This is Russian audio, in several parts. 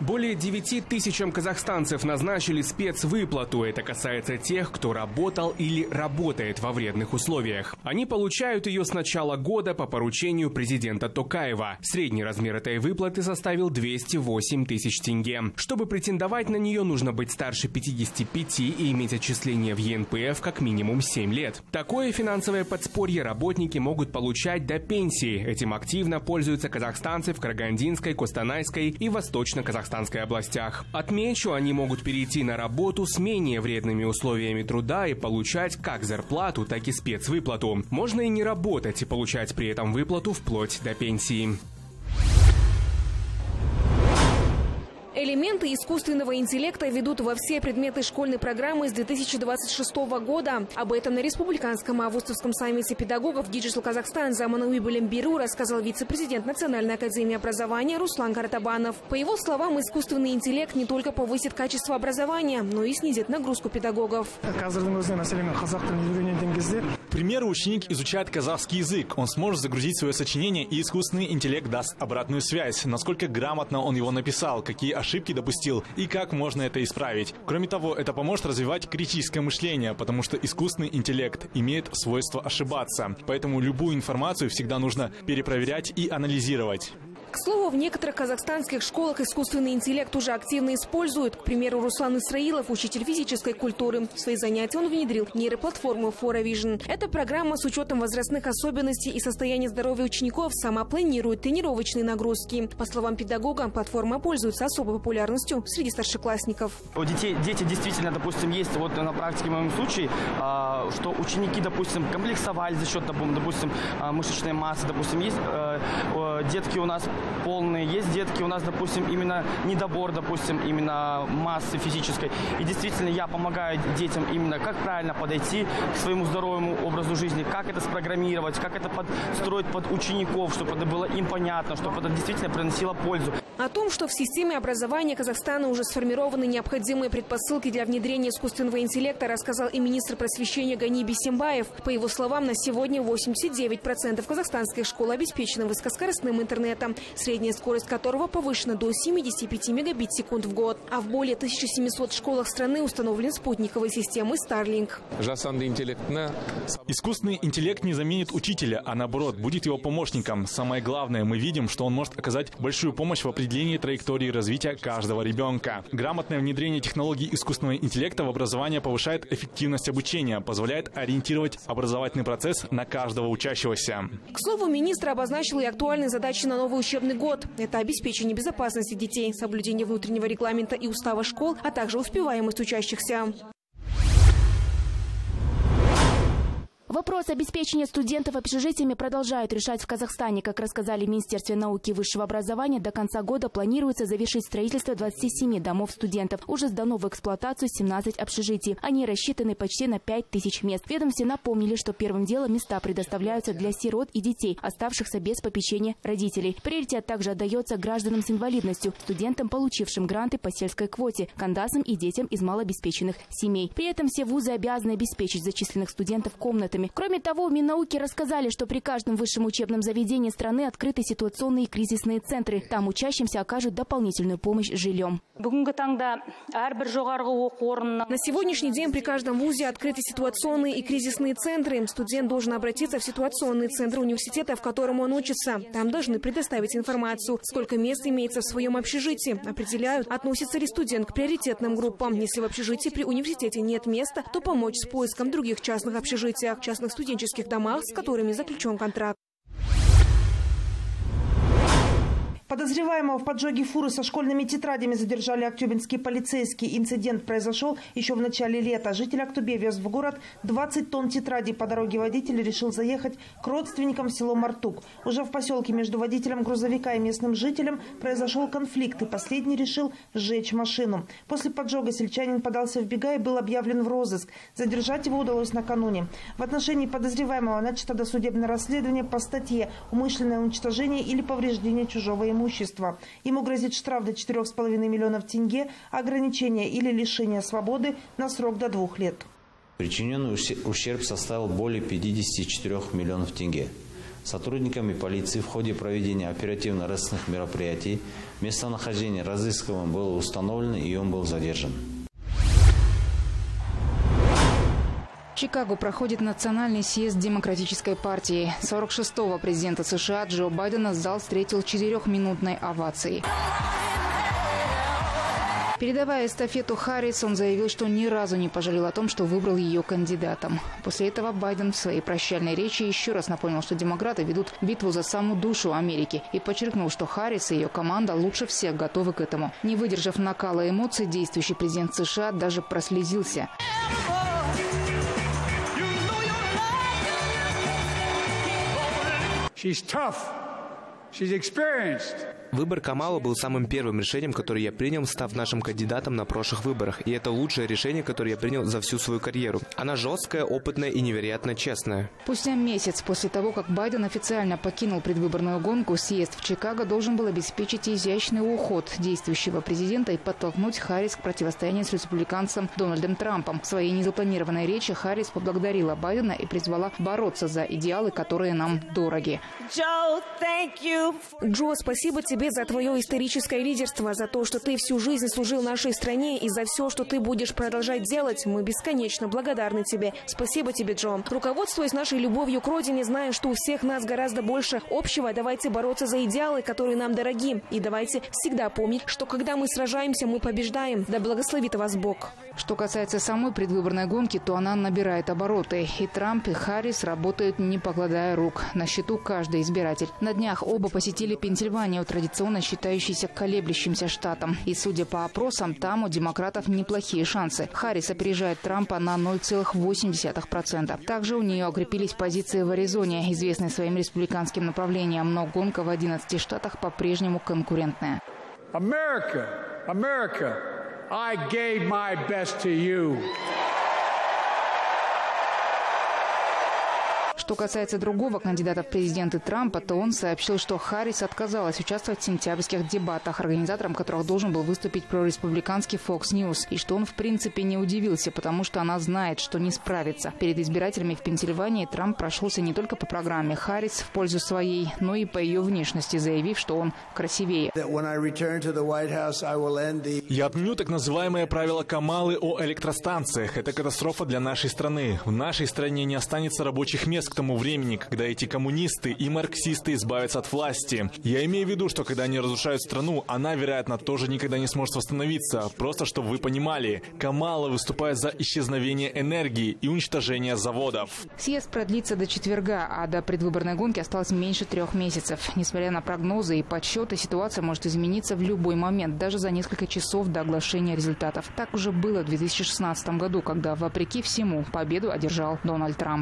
Более 9 тысячам казахстанцев назначили спецвыплату. Это касается тех, кто работал или работает во вредных условиях. Они получают ее с начала года по поручению президента Токаева. Средний размер этой выплаты составил 208 тысяч тенге. Чтобы претендовать на нее, нужно быть старше 55 и иметь отчисление в ЕНПФ как минимум 7 лет. Такое финансовое подспорье работники могут получать до пенсии. Этим активно пользуются казахстанцы в Карагандинской, Костанайской и Восточно-Казахстанской областях. Отмечу, они могут перейти на работу с менее вредными условиями труда и получать как зарплату, так и спецвыплату. Можно и не работать и получать при этом выплату вплоть до пенсии. Элементы искусственного интеллекта ведут во все предметы школьной программы с 2026 года. Об этом на Республиканском августовском саммите педагогов Digital Казахстан Заманауи Билим Беру рассказал вице-президент Национальной академии образования Руслан Каратабанов. По его словам, искусственный интеллект не только повысит качество образования, но и снизит нагрузку педагогов. К примеру, ученик изучает казахский язык. Он сможет загрузить свое сочинение, и искусственный интеллект даст обратную связь, насколько грамотно он его написал, какие ошибки допустил и как можно это исправить. Кроме того, это поможет развивать критическое мышление, потому что искусственный интеллект имеет свойство ошибаться. Поэтому любую информацию всегда нужно перепроверять и анализировать. К слову, в некоторых казахстанских школах искусственный интеллект уже активно используют. К примеру, Руслан Исраилов, учитель физической культуры. В свои занятия он внедрил нейроплатформу ForaVision. Эта программа с учетом возрастных особенностей и состояния здоровья учеников сама планирует тренировочные нагрузки. По словам педагога, платформа пользуется особой популярностью среди старшеклассников. У дети действительно, допустим, есть вот на практике в моем случае, что ученики, допустим, комплексовали за счет, допустим, мышечной массы, допустим, есть детки у нас полные, есть детки у нас, допустим, именно недобор, допустим, именно массы физической. И действительно я помогаю детям именно как правильно подойти к своему здоровому образу жизни, как это спрограммировать, как это подстроить под учеников, чтобы это было им понятно, чтобы это действительно приносило пользу. О том, что в системе образования Казахстана уже сформированы необходимые предпосылки для внедрения искусственного интеллекта, рассказал и министр просвещения Гани Бисембаев. По его словам, на сегодня 89% казахстанских школ обеспечены высокоскоростным интернетом, средняя скорость которого повышена до 75 мегабит в секунд в год. А в более 1700 школах страны установлены спутниковые системы Starlink. Искусственный интеллект не заменит учителя, а наоборот, будет его помощником. Самое главное, мы видим, что он может оказать большую помощь в определении траектории развития каждого ребенка. Грамотное внедрение технологий искусственного интеллекта в образование повышает эффективность обучения, позволяет ориентировать образовательный процесс на каждого учащегося. К слову, министр обозначил и актуальные задачи на новый учебный год. Это обеспечение безопасности детей, соблюдение внутреннего регламента и устава школ, а также успеваемость учащихся. Вопрос обеспечения студентов общежитиями продолжают решать в Казахстане. Как рассказали в Министерстве науки и высшего образования, до конца года планируется завершить строительство 27 домов студентов. Уже сдано в эксплуатацию 17 общежитий. Они рассчитаны почти на 5000 мест. В ведомстве напомнили, что первым делом места предоставляются для сирот и детей, оставшихся без попечения родителей. Приоритет также отдается гражданам с инвалидностью, студентам, получившим гранты по сельской квоте, кандасам и детям из малообеспеченных семей. При этом все вузы обязаны обеспечить зачисленных студентов комнатами. Кроме того, в Миннауке рассказали, что при каждом высшем учебном заведении страны открыты ситуационные и кризисные центры. Там учащимся окажут дополнительную помощь с жильем. На сегодняшний день при каждом вузе открыты ситуационные и кризисные центры. Студент должен обратиться в ситуационный центр университета, в котором он учится. Там должны предоставить информацию, сколько мест имеется в своем общежитии. Определяют, относится ли студент к приоритетным группам. Если в общежитии при университете нет места, то помочь с поиском других частных общежитий, частных студенческих домах, с которыми заключен контракт. Подозреваемого в поджоге фуры со школьными тетрадями задержали актюбинские полицейские. Инцидент произошел еще в начале лета. Житель Актобе вез в город 20 тонн тетрадей. По дороге водитель решил заехать к родственникам в село Мартук. Уже в поселке между водителем грузовика и местным жителем произошел конфликт, и последний решил сжечь машину. После поджога сельчанин подался в бега и был объявлен в розыск. Задержать его удалось накануне. В отношении подозреваемого начато досудебное расследование по статье «Умышленное уничтожение или повреждение чужого имущества». Ему грозит штраф до 4,5 миллионов тенге, ограничение или лишение свободы на срок до 2 лет. Причиненный ущерб составил более 54 миллионов тенге. Сотрудниками полиции в ходе проведения оперативно-розыскных мероприятий местонахождение разыскиваемого было установлено и он был задержан. В Чикаго проходит национальный съезд Демократической партии. 46-го президента США Джо Байдена зал встретил 4-минутной овацией. Передавая эстафету Харрис, он заявил, что ни разу не пожалел о том, что выбрал ее кандидатом. После этого Байден в своей прощальной речи еще раз напомнил, что демократы ведут битву за саму душу Америки и подчеркнул, что Харрис и ее команда лучше всех готовы к этому. Не выдержав накала эмоций, действующий президент США даже прослезился. She's tough. She's experienced. Выбор Камалы был самым первым решением, которое я принял, став нашим кандидатом на прошлых выборах. И это лучшее решение, которое я принял за всю свою карьеру. Она жесткая, опытная и невероятно честная. Спустя месяц после того, как Байден официально покинул предвыборную гонку, съезд в Чикаго должен был обеспечить изящный уход действующего президента и подтолкнуть Харрис к противостоянию с республиканцем Дональдом Трампом. В своей незапланированной речи Харрис поблагодарила Байдена и призвала бороться за идеалы, которые нам дороги. Джо, спасибо тебе за твое историческое лидерство, за то, что ты всю жизнь служил нашей стране и за все, что ты будешь продолжать делать. Мы бесконечно благодарны тебе. Спасибо тебе, Джо. Руководствуясь нашей любовью к родине, зная, что у всех нас гораздо больше общего, давайте бороться за идеалы, которые нам дороги. И давайте всегда помнить, что когда мы сражаемся, мы побеждаем. Да благословит вас Бог. Что касается самой предвыборной гонки, то она набирает обороты. И Трамп, и Харрис работают, не покладая рук. На счету каждый избиратель. На днях оба посетили Пенсильванию, традиционно считающийся колеблющимся штатом. И, судя по опросам, там у демократов неплохие шансы. Харрис опережает Трампа на 0,8%. Также у нее укрепились позиции в Аризоне, известной своим республиканским направлением. Но гонка в 11 штатах по-прежнему конкурентная. America, I gave my best to you. Что касается другого кандидата в президенты Трампа, то он сообщил, что Харрис отказалась участвовать в сентябрьских дебатах, организатором которых должен был выступить прореспубликанский Fox News, и что он в принципе не удивился, потому что она знает, что не справится. Перед избирателями в Пенсильвании Трамп прошелся не только по программе Харрис в пользу своей, но и по ее внешности, заявив, что он красивее. Я отменю так называемое правило Камалы о электростанциях. Это катастрофа для нашей страны. В нашей стране не останется рабочих мест к тому времени, когда эти коммунисты и марксисты избавятся от власти. Я имею в виду, что когда они разрушают страну, она, вероятно, тоже никогда не сможет восстановиться. Просто чтобы вы понимали, Камала выступает за исчезновение энергии и уничтожение заводов. Съезд продлится до четверга, а до предвыборной гонки осталось меньше 3 месяцев. Несмотря на прогнозы и подсчеты, ситуация может измениться в любой момент, даже за несколько часов до оглашения результатов. Так уже было в 2016 году, когда, вопреки всему, победу одержал Дональд Трамп.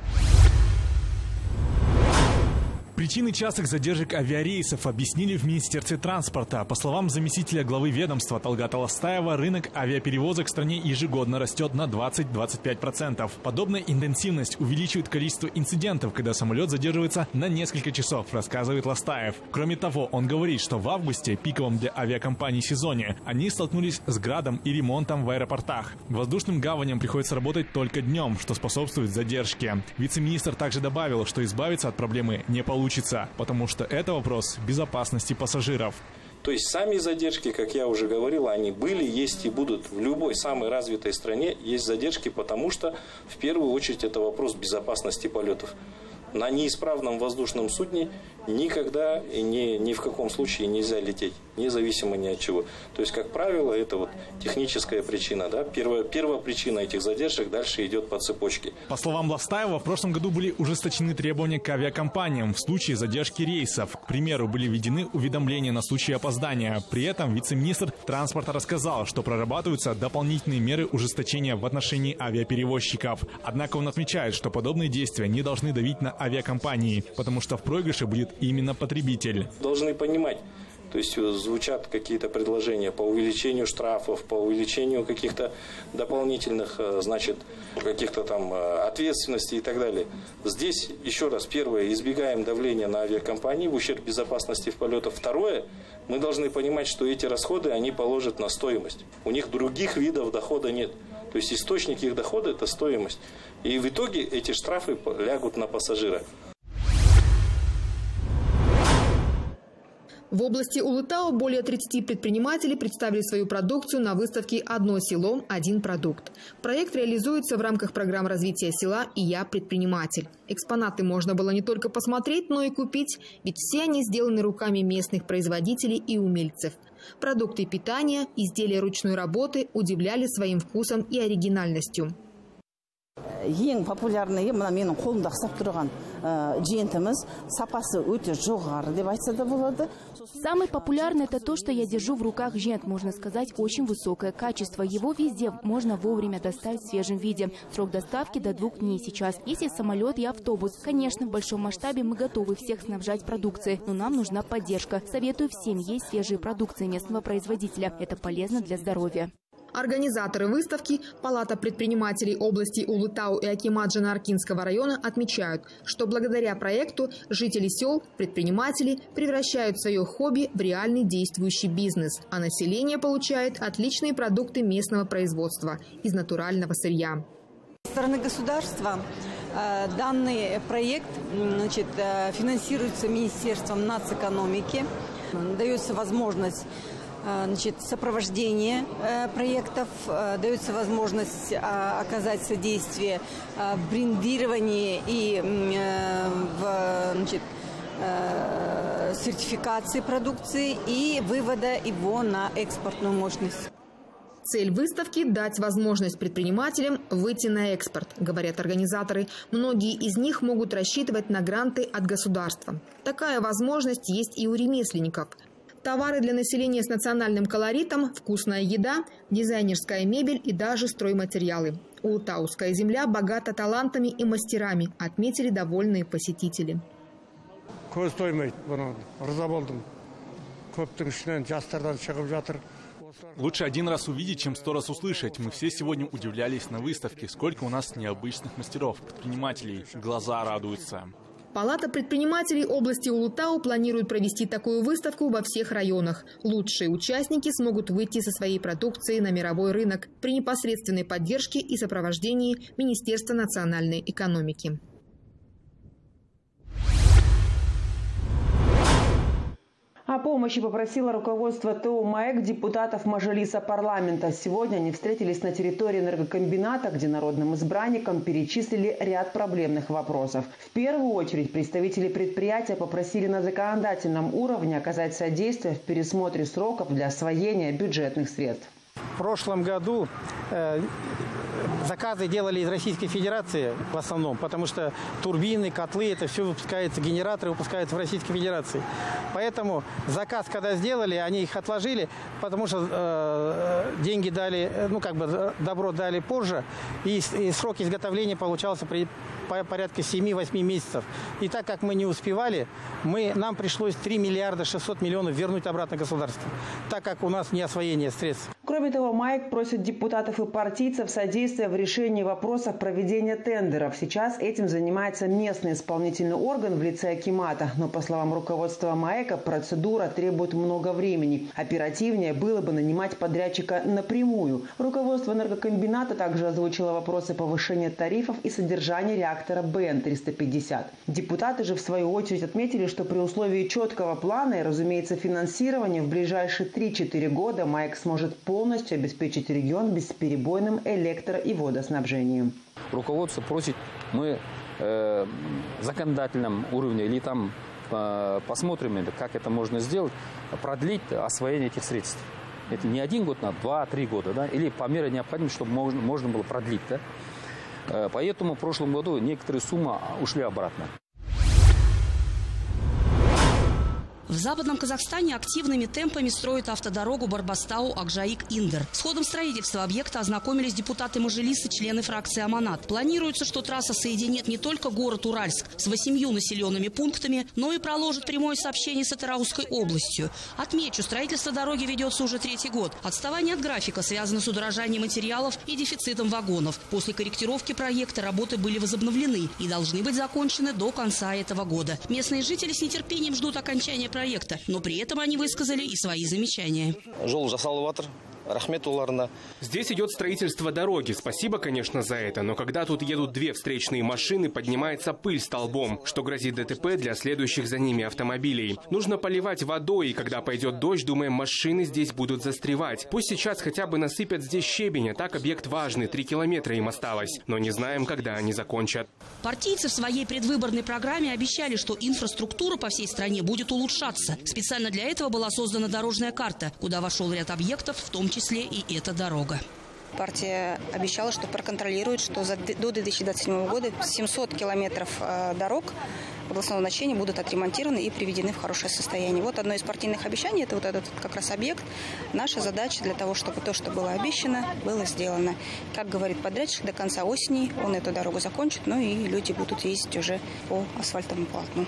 Причины частых задержек авиарейсов объяснили в Министерстве транспорта. По словам заместителя главы ведомства Талгата Ластаева, рынок авиаперевозок в стране ежегодно растет на 20-25%. Подобная интенсивность увеличивает количество инцидентов, когда самолет задерживается на несколько часов, рассказывает Ластаев. Кроме того, он говорит, что в августе, пиковом для авиакомпаний сезоне, они столкнулись с градом и ремонтом в аэропортах. Воздушным гаваням приходится работать только днем, что способствует задержке. Вице-министр также добавил, что избавиться от проблемы не получится, потому что это вопрос безопасности пассажиров. То есть сами задержки, как я уже говорил, они были, есть и будут. В любой самой развитой стране есть задержки, потому что в первую очередь это вопрос безопасности полетов. На неисправном воздушном судне никогда и ни в каком случае нельзя лететь, независимо ни от чего. То есть, как правило, это вот техническая причина. Да? Первая причина этих задержек дальше идет по цепочке. По словам Ластаева, в прошлом году были ужесточены требования к авиакомпаниям в случае задержки рейсов. К примеру, были введены уведомления на случай опоздания. При этом вице-министр транспорта рассказал, что прорабатываются дополнительные меры ужесточения в отношении авиаперевозчиков. Однако он отмечает, что подобные действия не должны давить на авиакомпании, потому что в проигрыше будет именно потребитель. Должны понимать, то есть звучат какие-то предложения по увеличению штрафов, по увеличению каких-то дополнительных, каких-то там ответственностей и так далее. Здесь, еще раз, первое, избегаем давления на авиакомпании в ущерб безопасности в полетах. Второе, мы должны понимать, что эти расходы, они положат на стоимость. У них других видов дохода нет. То есть источник их дохода – это стоимость. И в итоге эти штрафы лягут на пассажира. В области Улытау более 30 предпринимателей представили свою продукцию на выставке «Одно село, один продукт». Проект реализуется в рамках программ развития села «И я предприниматель». Экспонаты можно было не только посмотреть, но и купить, ведь все они сделаны руками местных производителей и умельцев. Продукты питания, изделия ручной работы удивляли своим вкусом и оригинальностью. Ең популярный менің қолымда ұстап тұрған жентіміз сапасы өте жоғары деп айтса да болады. Самый популярный – это то, что я держу в руках жент, можно сказать, очень высокое качество. Его везде можно вовремя доставить в свежем виде. Срок доставки до 2 дней сейчас. Если самолет и автобус. Конечно, в большом масштабе мы готовы всех снабжать продукцией, но нам нужна поддержка. Советую всем есть свежие продукции местного производителя. Это полезно для здоровья. Организаторы выставки, Палата предпринимателей области Улытау и акимат Жанааркинского района отмечают, что благодаря проекту жители сел, предприниматели превращают свое хобби в реальный действующий бизнес, а население получает отличные продукты местного производства из натурального сырья. Со стороны государства данный проект финансируется Министерством нацэкономики, дается возможность сопровождение проектов, дается возможность оказать содействие в брендировании и в сертификации продукции и вывода его на экспортную мощность. Цель выставки – дать возможность предпринимателям выйти на экспорт, говорят организаторы. Многие из них могут рассчитывать на гранты от государства. Такая возможность есть и у ремесленников. Товары для населения с национальным колоритом, вкусная еда, дизайнерская мебель и даже стройматериалы. Улытауская земля богата талантами и мастерами, отметили довольные посетители. Лучше один раз увидеть, чем 100 раз услышать. Мы все сегодня удивлялись на выставке. Сколько у нас необычных мастеров, предпринимателей. Глаза радуются. Палата предпринимателей области Улытау планирует провести такую выставку во всех районах. Лучшие участники смогут выйти со своей продукцией на мировой рынок при непосредственной поддержке и сопровождении Министерства национальной экономики. О помощи попросило руководство ТО МАЭК депутатов Мажилиса парламента. Сегодня они встретились на территории энергокомбината, где народным избранникам перечислили ряд проблемных вопросов. В первую очередь представители предприятия попросили на законодательном уровне оказать содействие в пересмотре сроков для освоения бюджетных средств. В прошлом году заказы делали из Российской Федерации в основном, потому что турбины, котлы, это все выпускается, генераторы выпускаются в Российской Федерации. Поэтому заказ, когда сделали, они их отложили, потому что деньги дали, добро дали позже, и срок изготовления получался порядка 7-8 месяцев. И так как мы не успевали, нам пришлось 3 миллиарда 600 миллионов вернуть обратно государству, так как у нас не освоение средств. Кроме того, МАЭК просит депутатов и партийцев содействия в решении вопросов проведения тендеров. Сейчас этим занимается местный исполнительный орган в лице акимата. Но, по словам руководства МАЭКа, процедура требует много времени. Оперативнее было бы нанимать подрядчика напрямую. Руководство энергокомбината также озвучило вопросы повышения тарифов и содержания реактора БН-350. Депутаты же, в свою очередь, отметили, что при условии четкого плана и, разумеется, финансирования в ближайшие 3-4 года МАЭК сможет полностью обеспечить регион бесперебойным электро- и водоснабжением. Руководство просит, мы законодательном уровне или там посмотрим, как это можно сделать, продлить освоение этих средств. Это не 1 год, на 2-3 года, да? Или по мере необходимости, чтобы можно было продлить. Да? Поэтому в прошлом году некоторые суммы ушли обратно. В Западном Казахстане активными темпами строят автодорогу Барбастау-Акжаик-Индер. С ходом строительства объекта ознакомились депутаты Мажилиса, члены фракции «Аманат». Планируется, что трасса соединит не только город Уральск с 8 населенными пунктами, но и проложит прямое сообщение с Атырауской областью. Отмечу, строительство дороги ведется уже 3-й год. Отставание от графика связано с удорожанием материалов и дефицитом вагонов. После корректировки проекта работы были возобновлены и должны быть закончены до конца этого года. Местные жители с нетерпением ждут окончания проекта, но при этом они высказали и свои замечания. Жол жасалып жатыр. Здесь идет строительство дороги. Спасибо, конечно, за это. Но когда тут едут две встречные машины, поднимается пыль столбом, что грозит ДТП для следующих за ними автомобилей. Нужно поливать водой, и когда пойдет дождь, думаем, машины здесь будут застревать. Пусть сейчас хотя бы насыпят здесь щебень, а так объект важный, 3 километра им осталось. Но не знаем, когда они закончат. Партийцы в своей предвыборной программе обещали, что инфраструктура по всей стране будет улучшаться. Специально для этого была создана дорожная карта, куда вошел ряд объектов, в том числе и эта дорога. Партия обещала, что проконтролирует, что до 2027 года 700 километров дорог областного значения будут отремонтированы и приведены в хорошее состояние. Вот одно из партийных обещаний – это вот этот как раз объект. Наша задача для того, чтобы то, что было обещано, было сделано. Как говорит подрядчик, до конца осени он эту дорогу закончит, ну и люди будут ездить уже по асфальтовому полотну.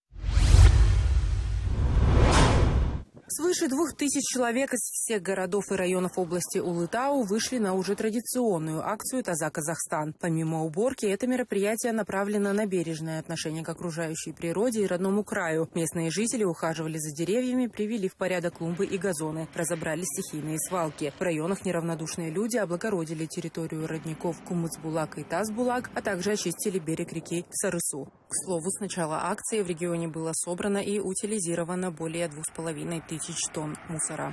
Свыше 2000 человек из всех городов и районов области Улытау вышли на уже традиционную акцию «Таза Казахстан». Помимо уборки, это мероприятие направлено на бережное отношение к окружающей природе и родному краю. Местные жители ухаживали за деревьями, привели в порядок клумбы и газоны, разобрали стихийные свалки. В районах неравнодушные люди облагородили территорию родников Кумыцбулак и Тазбулак, а также очистили берег реки Сарысу. К слову, с начала акции в регионе было собрано и утилизировано более 2500 тонн мусора.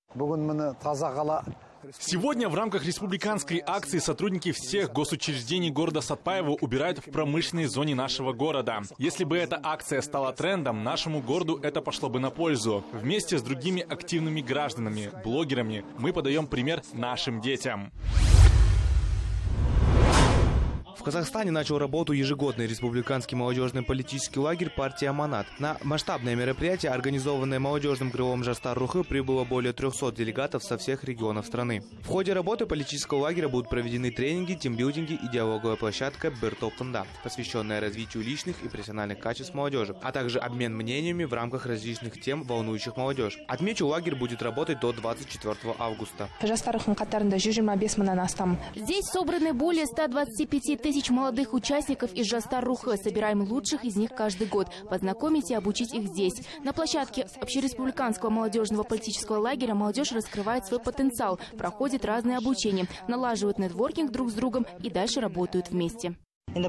Сегодня в рамках республиканской акции сотрудники всех госучреждений города Сатпаева убирают в промышленной зоне нашего города. Если бы эта акция стала трендом, нашему городу это пошло бы на пользу. Вместе с другими активными гражданами, блогерами мы подаем пример нашим детям. В Казахстане начал работу ежегодный республиканский молодежный политический лагерь партии «Аманат». На масштабное мероприятие, организованное молодежным крылом Жастар-Рухы, прибыло более 300 делегатов со всех регионов страны. В ходе работы политического лагеря будут проведены тренинги, тимбилдинги и диалоговая площадка «Бертоптанда», посвященная развитию личных и профессиональных качеств молодежи, а также обмен мнениями в рамках различных тем, волнующих молодежь. Отмечу, лагерь будет работать до 24 августа. Здесь собраны более 125 тысяч молодых участников из Жастар-Рухы. Собираем лучших из них каждый год. Познакомить и обучить их здесь. На площадке общереспубликанского молодежного политического лагеря молодежь раскрывает свой потенциал, проходит разные обучения, налаживают нетворкинг друг с другом и дальше работают вместе. Мы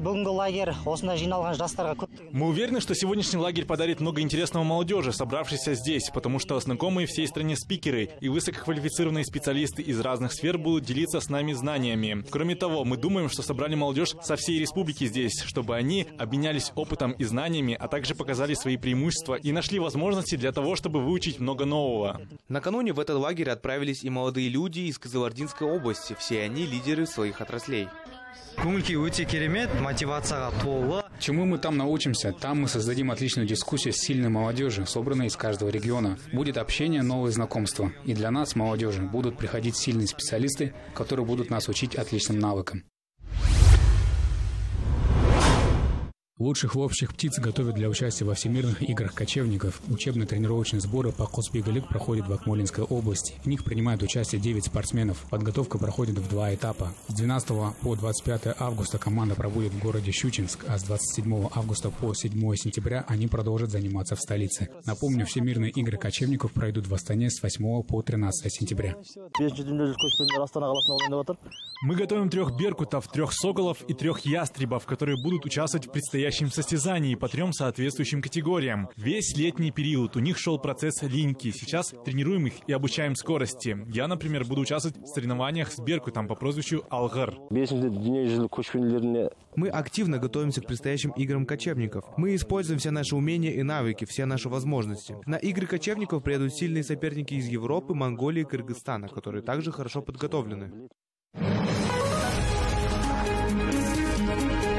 уверены, что сегодняшний лагерь подарит много интересного молодежи, собравшейся здесь, потому что знакомые всей стране спикеры и высококвалифицированные специалисты из разных сфер будут делиться с нами знаниями. Кроме того, мы думаем, что собрали молодежь со всей республики здесь, чтобы они обменялись опытом и знаниями, а также показали свои преимущества и нашли возможности для того, чтобы выучить много нового. Накануне в этот лагерь отправились и молодые люди из Кызылординской области. Все они лидеры своих отраслей. Чему мы там научимся? Там мы создадим отличную дискуссию с сильной молодежью, собранной из каждого региона. Будет общение, новые знакомства. И для нас, молодежи, будут приходить сильные специалисты, которые будут нас учить отличным навыкам. Лучших ловчих птиц готовят для участия во всемирных играх кочевников. Учебно-тренировочные сборы по Коспигалик проходят в Акмолинской области. В них принимают участие 9 спортсменов. Подготовка проходит в 2 этапа. С 12 по 25 августа команда проводит в городе Щучинск, а с 27 августа по 7 сентября они продолжат заниматься в столице. Напомню, всемирные игры кочевников пройдут в Астане с 8 по 13 сентября. Мы готовим 3 беркутов, 3 соколов и 3 ястребов, которые будут участвовать в предстоящем состязании по 3 соответствующим категориям. Весь летний период у них шел процесс линьки. Сейчас тренируем их и обучаем скорости. Я, например, буду участвовать в соревнованиях с беркутом по прозвищу Алгар. Мы активно готовимся к предстоящим играм кочевников. Мы используем все наши умения и навыки, все наши возможности. На игры кочевников приедут сильные соперники из Европы, Монголии и Кыргызстана, которые также хорошо подготовлены.